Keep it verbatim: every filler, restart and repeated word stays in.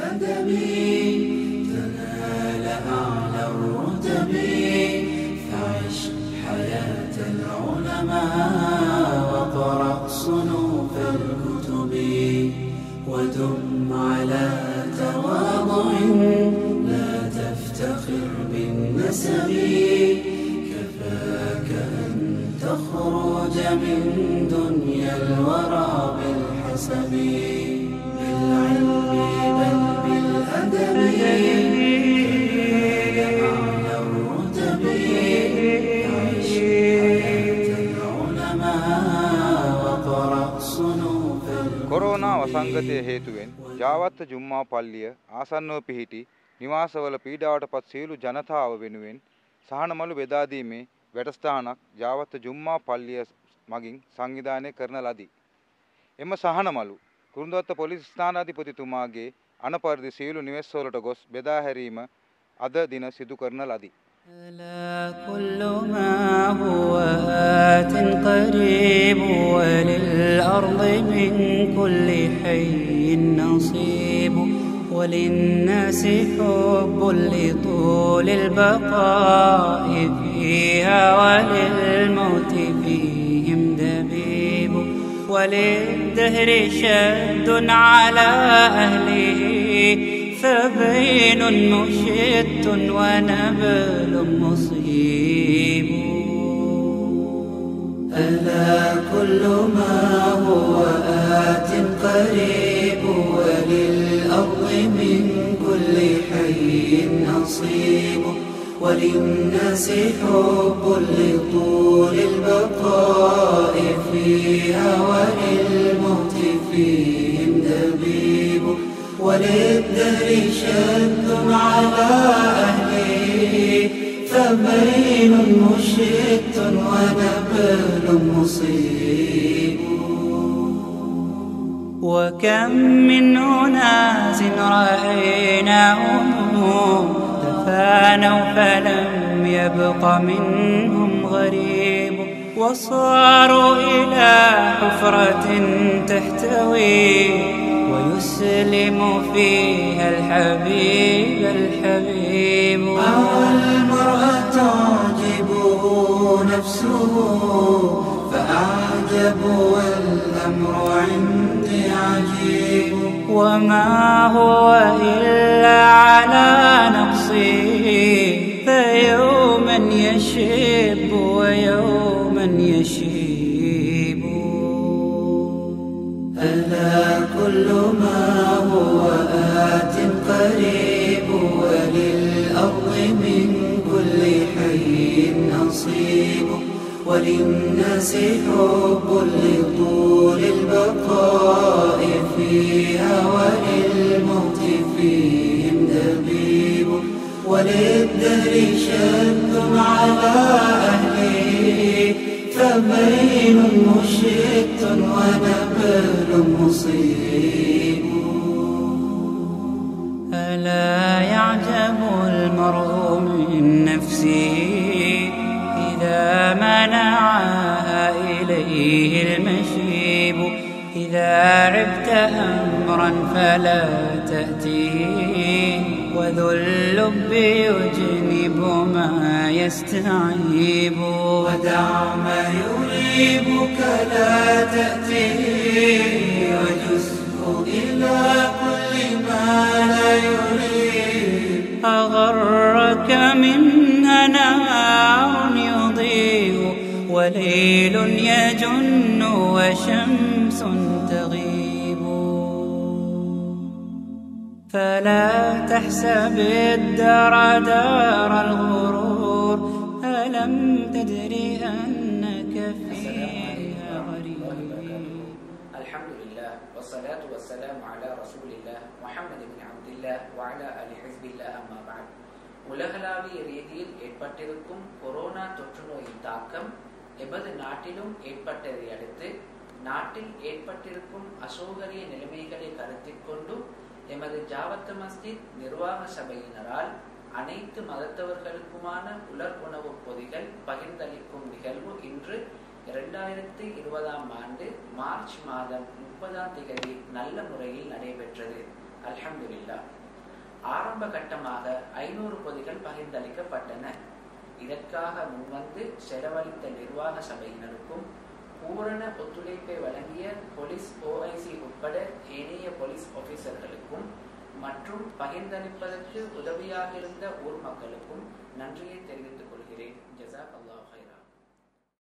بالأدب تنال أعلى الرتب فعش حياة العلماء وقرأ صنوف الكتب ودم على تواضع لا تفتخر بالنسب كفاك أن تخرج من دنيا الورى بالحسب بالعلم بل بالأدب تنال أعلى الرتب عش حياة العلماء وقرأ صنوف කොරෝනා වසංගතය හේතුවෙන් ජාවත්ත ජුම්මා පල්ලිය ආසන්නව පිහිටි නිවාසවල පීඩාවට පත් සියලු ජනතාව වෙනුවෙන් සහනමලු බෙදා දීමේ වැඩසටහනක් ජාවත්ත ජුම්මා පල්ලිය මගින් සංවිධානය කරන ලදී. එම සහනමලු කුරුඳුවත්ත පොලිස් ස්ථානාධිපතිතුමාගේ අනපරිදි සියලු නිවෙස්වලට ගොස් බෙදා හැරීම අද දින සිදු කරන ලදී. ألا كل ما هو آت قريب وللأرض من كل حي نصيب وللناس حب لطول البقاء فيها وللموت فيهم دبيب وللدهر شد على أهله فبين مشت ونبل مصيب ألا كل ما هو آت قريب وللأرض من كل حي نصيب وللناس حب لطول البقاء فيها وللموت فيهم دبيب وللدهر شد على أهله فبين مشت ونبل مصيب وكم من أناس رأيناهم تفانوا فلم يبق منهم غريب وصاروا إلى حفرة تحتوي ويسلم فيها الحبيب الحبيب أو المرأة تعجبه نفسه فأعجب والأمر عندي عجيب وما هو إلا على نقصه فيوما يشب ويوما يشيب ألا كل ما هو آت قريب وللأرض من كل حي نصيب وللناس حب لطول البقاء فيها وللموت فيهم دبيب وللدهر شد على أهله فبين مشت ونبل مصيب ألا يعجب المرء من نفسه إذا منعها إليه المشيب إذا عبت أمرا فلا تأتيه وذو اللب يجنب ما يستعيب ودع ما يريبك لا تأتيه وجزه إلى كل ما لا يريب أغرك منها نهار يضيء وليل يجن وشمس تغيب فلا تحسب الدار دار الغرور ألم تدري أنك فيها غريب. الحمد لله والصلاة والسلام على رسول الله محمد بن عبد الله وعلى آل حزب الله أما بعد. உலகளாவிய ரீதியில் ஏற்பட்டிருக்கும் கொரோனா தொற்று நோயின் தாக்கம் எமது நாட்டிலும் ஏற்பட்டதை அடுத்து நாட்டில் ஏற்பட்டிருக்கும் அசௌகரிய நிலைமைகளை கருத்தில் கொண்டு எமது ஜாவத் மஸ்ஜித் நிர்வாக சபையினரால் அனைத்து மதத்தவர்களுக்குமான உலர் உணவுப் பொதிகள் பகிர்ந்தளிக்கும் நிகழ்வு இன்று இரண்டாயிரத்தி இருபதாம் ஆண்டு மார்ச் மாதம் முப்பதாம் தேதி நல்ல முறையில் நடைபெற்றது. அல்ஹம்துலில்லாஹ். ஆரம்ப கட்டமாக ஐநூறு பொதிகள் பகிர்ந்தளிக்கப்பட்டன. இதற்காக முன்வந்து செலவழித்த நிர்வாக சபையினருக்கும் பூரண ஒத்துழைப்பை வழங்கிய போலீஸ் ஓஐசி உட்பட ஏனைய போலீஸ் ஆபீசர்களுக்கும் மற்றும் பகிர்ந்தளிப்பதற்கு உதவியாக இருந்த ஊர் மக்களுக்கும் நன்றியை தெரிவித்துக் கொள்கிறேன். ஜஸாக் அல்லாஹ் ஹைரன்.